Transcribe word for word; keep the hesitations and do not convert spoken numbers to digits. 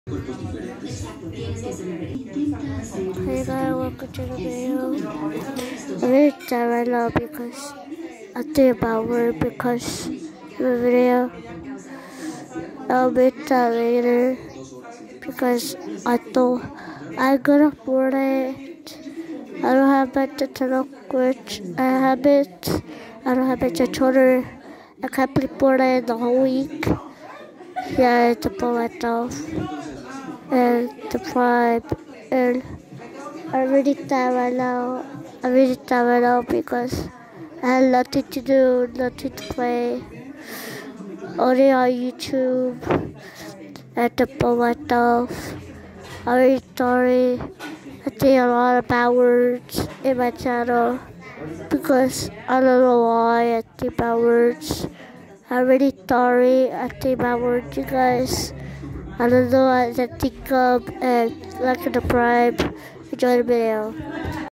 Hey guys, welcome to the video. I'm really sad right now because I think about work because the video. I'll be sad later because I thought I got afford it. I don't have much to talk with. I have it. I don't have much to order. I can't play Fortnite the whole week. Yeah, it's about myself and the tribe and I'm really tired right now. I'm really tired right now because I had nothing to do, nothing to play. Only on YouTube and to pull myself. I'm really sorry. I say a lot of bad words in my channel because I don't know why I say bad words. I'm really sorry I say bad words, you guys. I don't know what to think of and like the bribe. Enjoy the video.